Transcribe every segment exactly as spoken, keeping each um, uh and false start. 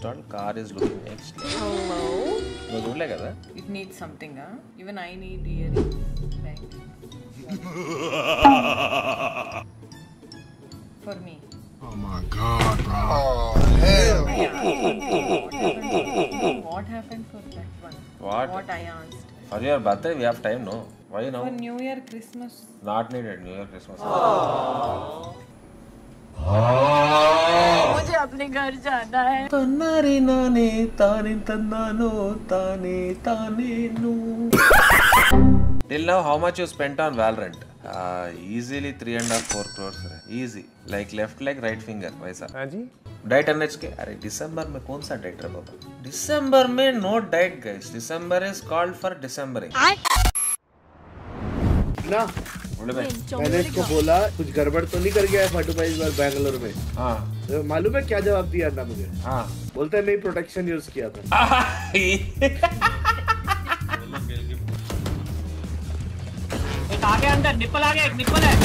Installed. Car is looking next. Hello. No, don't like that. It needs something, huh? Even I need earrings. Right. For me. Oh my God, bro. Oh hell. What happened for that one? What? What I asked. For your birthday, we have time, no? Why now? For New Year, Christmas. Not needed. New Year, Christmas. मुझे अपने घर जाना है. तन्नारे नाने ताने तन्नानो ताने ताने नो. Till now, how much you spent on Valorant? Uh, easily three and a half, four crores. Easy. Like left leg, right finger. वैसा. हाँ जी. Diet N H K. अरे दिसंबर में कौन सा डाइट है बाबा? दिसंबर में no diet guys. December is called for Decembering. ना. मैंने इसको बोला कुछ गड़बड़ तो नहीं कर गया है फाटू भाई इस बार बैंगलोर में. हाँ. तो मालूम है क्या जवाब दिया ना मुझे? हाँ. बोलते हैं नहीं प्रोटेक्शन यूज किया था. एक आगे अंदर निप्पल आगे एक निप्पल है.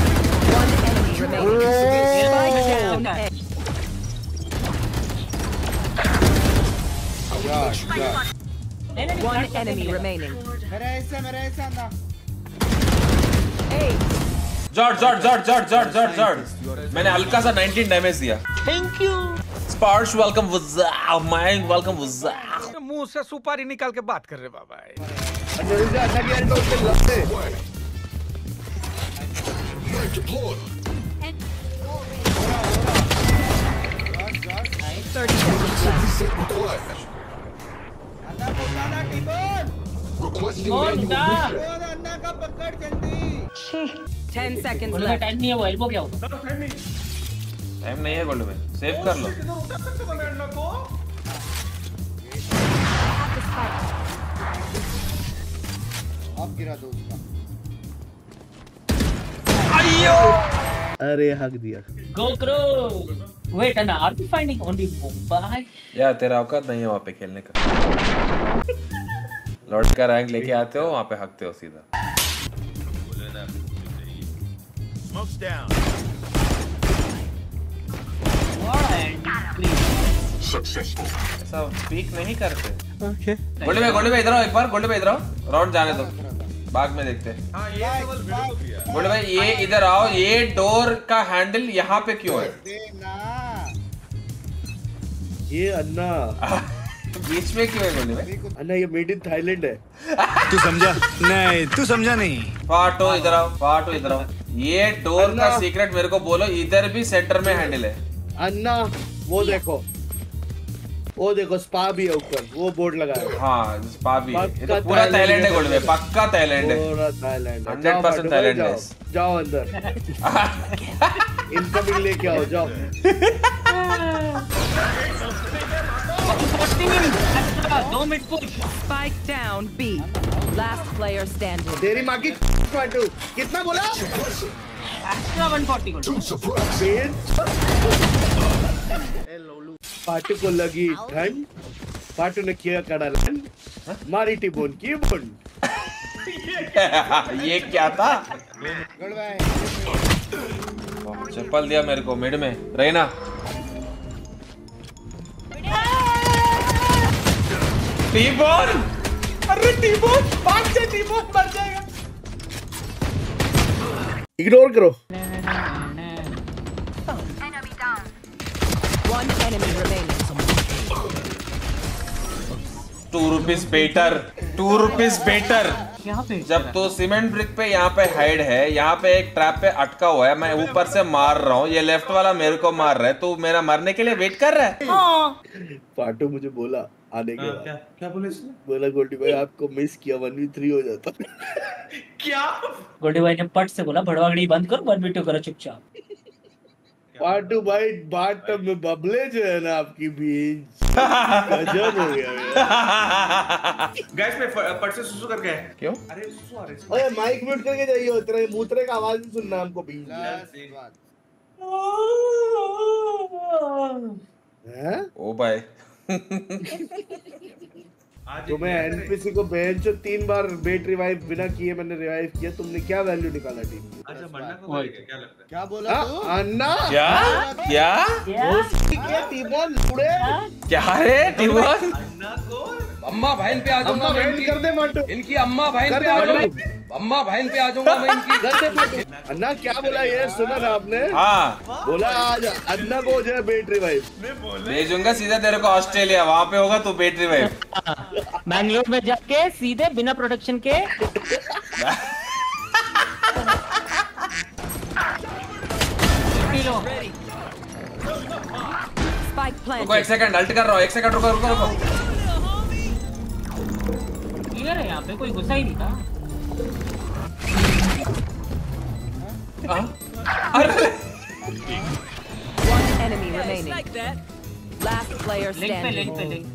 One enemy remaining. मेरा ऐसा मेरा ऐसा ना. George George George George George George George मैंने हल्का सा नाइनटीन डैमेज दिया. Thank you. स्पार्श वेलकम वज़ा माइंड वेलकम वज़ा. मुंह से सुपारी निकाल के बात कर रहे बाबा. अंदर जा अंदर गया तो उसके लपटे. thirty seconds left. अन्ना बोला ना टिबन. कौन था? अन्ना का पकड़ जल्दी. ten seconds बोलो left. टाइम नहीं है वो एल्बो क्या होता? टाइम नहीं है गोल्ड में. सेव कर लो. अब गिरा दो उसका. अयो. अरे हक दिया. Go करो. Wait, and are we finding only Mumbai? यार तेरा औकात नहीं है वहाँ पे खेलने का. लॉर्ड का रैंक लेके आते हो वहाँ पे हकते हो सीधा. Smoke's down. Successful. ऐसा स्पीक नहीं करते. Okay. गोल्ड में गोल्ड में इधर आओ एक बार. गोल्ड में इधर आओ. राउंड जाने दो. बाग में देखते हैं. हाँ ये केवल वीडियो किया. गोल्ड भाई ये इधर आओ. ये डोर का हैंडल यहाँ पे क्यों है? ये अन्ना बीच में क्यों है गोल्ड भाई? अन्ना ये मेड इन थाईलैंड है. तू समझा? नहीं तू समझा नहीं. फाटो इधर आओ. फाटो इधर आओ. ये डोर का सीक्रेट मेरे को बोलो. इधर भी सेंटर में हैंडल है. अन्ना वो देखो वो देखो स्पा भी है ऊपर. वो बोर्ड लगा है. हाँ स्पा भी है. ये तो पूरा थाईलैंड है गोल्ड में. पक्का थाईलैंड है. पूरा थाईलैंड. हंड्रेड परसेंट थाईलैंड है. जाओ अंदर. इनकमिंग लेके आओ. जाओ. दो minute push. Spike down B. Last player standing. तेरी माँ की फाटू. कितना बोला? एक्स्ट्रा one forty को. फाटू को लगी ठंड. फाटू ने किया कड़ालन. मारी टिबोन की बुंड. ये क्या था? चप्पल दिया मेरे को मिड में. रहना टीबोन. अरे टीबोन भाग जा. टीबोन मर जाएगा. इग्नोर करो. One enemy remaining. Two rupees better. Two rupees better. जब तो सीमेंट ब्रिक पे यहाँ पे हाइड है. यहाँ पे एक ट्रैप पे अटका हुआ है. मैं ऊपर से मार रहा हूँ. ये लेफ्ट वाला मेरे को मार रहा है. तू मेरा मरने के लिए वेट कर रहा है. फाटू मुझे बोला आने के बाद. क्या क्या बोले इसने? बोला गोल्डी भाई आपको मिस किया. वन वी थ्री हो जाता. क्या? गोल्डी भाई ने पट से बोला भड़वागड़ी बंद कर. वन वी टू करो चुपचाप. फाटू भाई बाट में बबले जो है ना आपकी बीच गजब हो गया. गाइस मैं पट से सुसु करके. क्यों? अरे सुसु आ रही. अरे माइक म्यूट करके जाइए. तेरे मूत्रे का आवाज नहीं सुनना हमको बीच. हैं? ओ भाई. तुम्हें एनपीसी को बेंच तीन बार बेट रिवाइव बिना किए मैंने रिवाइव किया. तुमने क्या वैल्यू निकाला टीम की? अच्छा मरना को क्या लगता है? क्या बोला तू? अन्ना क्या क्या क्या टीमोन लुड़े क्या रे टीमवर्क? अम्मा बहन पे आ जाऊंगा मैं इनकी, कर दे मंटू, इनकी अम्मा बहन पे आ जाऊंगा, अम्मा बहन पे आ जाऊंगा मैं इनकी। कर दे मंटू। अन्ना क्या बोला ये सुना ना आपने? हाँ बोला आज अन्ना को जो है बेट रिवाइव भेजूंगा सीधा तेरे को ऑस्ट्रेलिया, वहाँ पे होगा तू बेट रिवाइव। बैंगलोर में जाके सीधे बिना प्रोटेक्शन के Spike रुको planted. एक सेकंड, अल्ट कर रहा हूँ, एक सेकंड रुको रुको रुको। क्लियर है, यहाँ पे कोई घुसा ही नहीं था। हाँ? अरे One enemy remaining. Last player link पे लिंक पे standing. लिंक।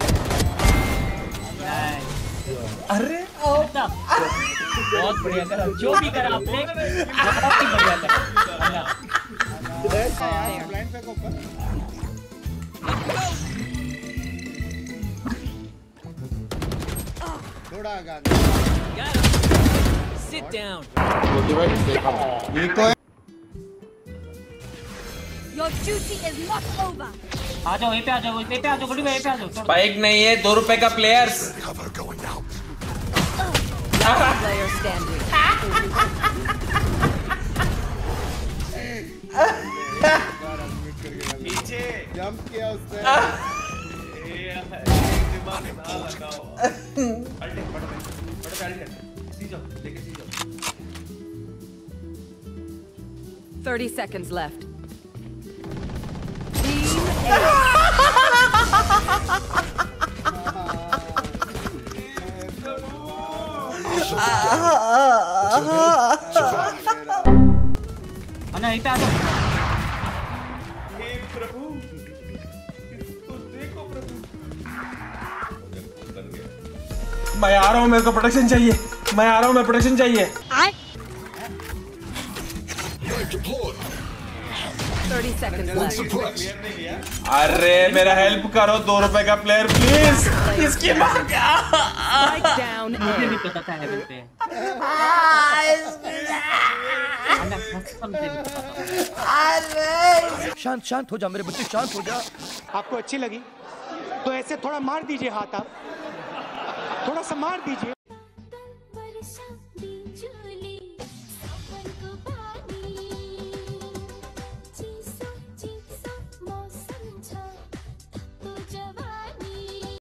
अरे बहुत बढ़िया करा, जो भी करा आपने बहुत ही बढ़िया करा। Sit down. Your duty is not over. आ जाओ यहीं पे आ जाओ, यहीं पे आ जाओ, गुडी भाई यहीं पे आ जाओ। बाइक नहीं है, दो रुपए का प्लेयर्स। Last player standing. पीछे जंप किया उसने। दिमाग ना लगाओ। अल्टे पड़ पे पड़ पे अल्टे सीजो लेके सीजो। Thirty seconds left. Team A. अन्ना यहीं पे आ जाओ। हे प्रभु, इसको देखो प्रभु। मैं आ रहा हूँ, मेरे को प्रोटेक्शन चाहिए, मैं आ रहा हूँ, मैं प्रोटेक्शन चाहिए। Thirty seconds left. अरे मेरा हेल्प करो, दो रुपए का प्लेयर प्लीज। इसकी माँ का Spike down मुझे A. भी पता था हेवन पे। अन्ना कसम से नहीं पता था। शांत शांत हो जा मेरे बच्चे, शांत हो जा। आपको अच्छी लगी तो ऐसे थोड़ा मार दीजिए हाथ, आप थोड़ा सा मार दीजिए।